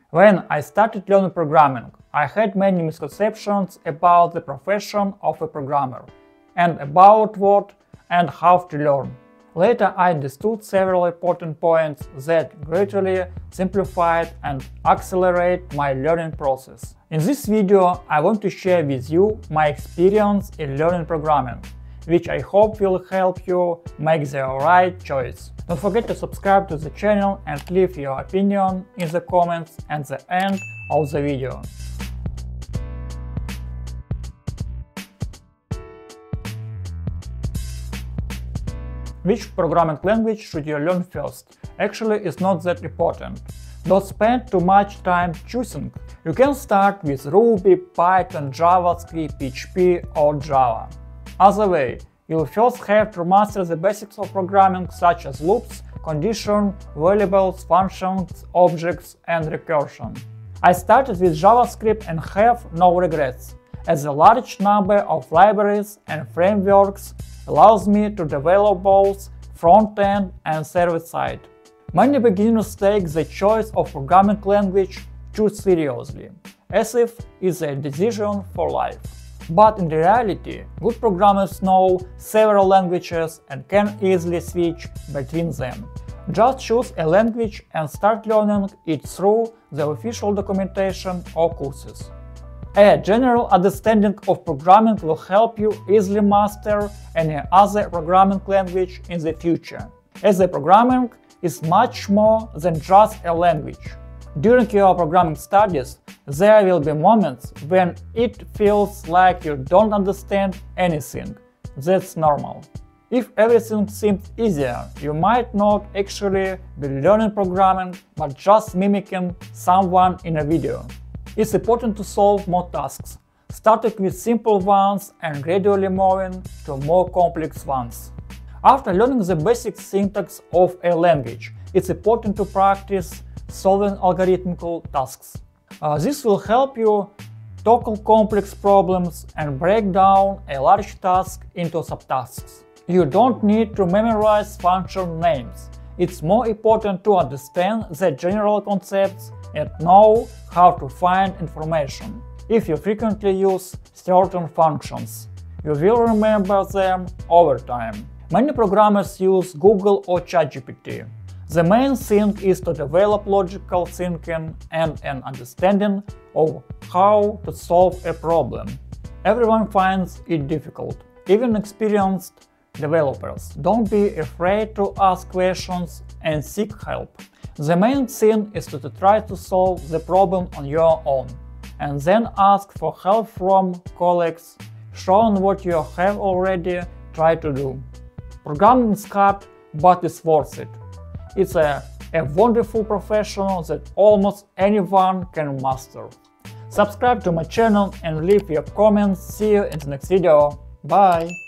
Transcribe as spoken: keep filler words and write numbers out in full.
When I started learning programming, I had many misconceptions about the profession of a programmer, and about what and how to learn. Later I understood several important points that greatly simplified and accelerate my learning process. In this video I want to share with you my experience in learning programming, which I hope will help you make the right choice. Don't forget to subscribe to the channel and leave your opinion in the comments at the end of the video. Which programming language should you learn first? Actually, it's not that important. Don't spend too much time choosing. You can start with Ruby, Python, JavaScript, P H P or Java. Either way, you'll first have to master the basics of programming such as loops, conditions, variables, functions, objects, and recursion. I started with JavaScript and have no regrets, as a large number of libraries and frameworks allows me to develop both front-end and server-side. Many beginners take the choice of programming language too seriously, as if it's a decision for life. But in reality, good programmers know several languages and can easily switch between them. Just choose a language and start learning it through the official documentation or courses. A general understanding of programming will help you easily master any other programming language in the future, as the programming is much more than just a language. During your programming studies, there will be moments when it feels like you don't understand anything. That's normal. If everything seems easier, you might not actually be learning programming, but just mimicking someone in a video. It's important to solve more tasks, starting with simple ones and gradually moving to more complex ones. After learning the basic syntax of a language, it's important to practice solving algorithmical tasks. Uh, this will help you tackle complex problems and break down a large task into subtasks. You don't need to memorize function names. It's more important to understand the general concepts and know how to find information. If you frequently use certain functions, you will remember them over time. Many programmers use Google or ChatGPT. The main thing is to develop logical thinking and an understanding of how to solve a problem. Everyone finds it difficult, even experienced developers. Don't be afraid to ask questions and seek help. The main thing is to try to solve the problem on your own, and then ask for help from colleagues, showing what you have already tried to do. Programming is hard, but it's worth it. It's a, a wonderful profession that almost anyone can master. Subscribe to my channel and leave your comments. See you in the next video. Bye!